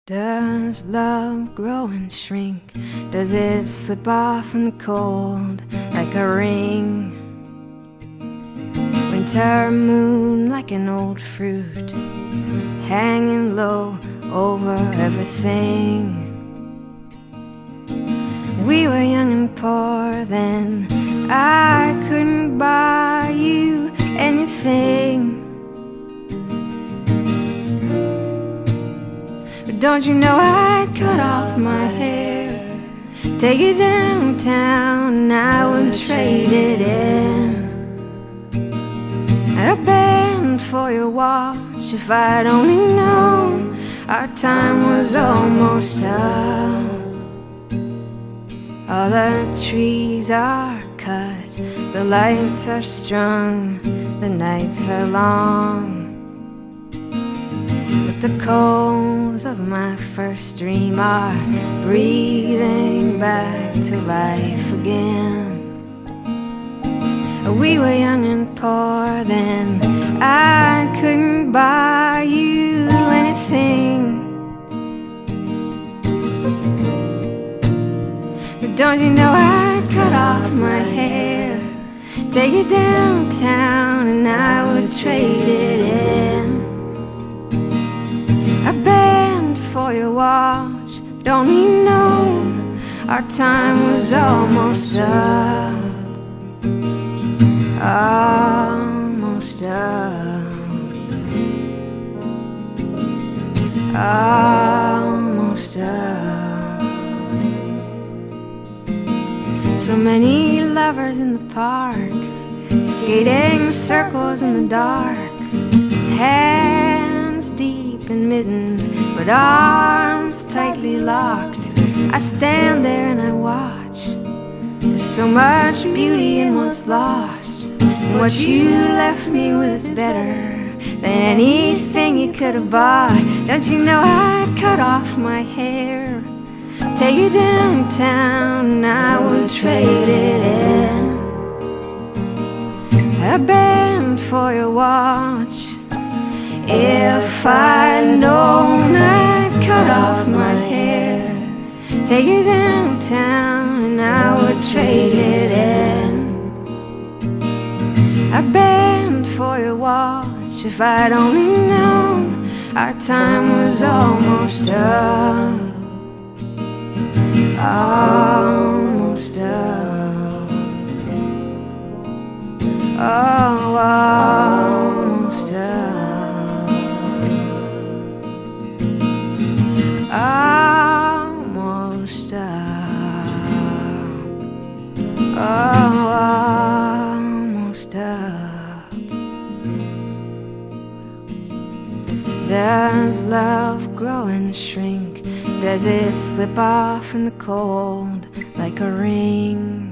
Does love grow and shrink? Does it slip off in the cold like a ring? Winter moon like an old fruit, hanging low over everything. We were young and poor then, I couldn't buy you anything. But don't you know I'd cut off my hair, take it downtown, and I would trade it in. A band for your watch, if I'd only known our time was almost up. All the trees are cut, the lights are strung, the nights are long. But the coals of my first dream are breathing back to life again. We were young and poor then, I couldn't buy you anything. But don't you know I'd cut off my hair, take it downtown, and I would trade it in. A band for your watch, but only know our time was almost up. Almost up. Almost up. So many lovers in the park, skating circles in the dark, hands deep in mittens, but arms tightly locked. I stand there and I watch. There's so much beauty in what's lost. What you left me with is better than anything you could have bought. Don't you know I'd cut off my hair, take it downtown, and I would trade it in. A band for your watch, if I'd known I'd cut off my hair, take it downtown, and I would trade it in. A band for your watch, if I'd only known our time was almost up. Almost up. Oh, almost up. Almost up. Oh, almost up. Does love grow and shrink? Does it slip off in the cold like a ring?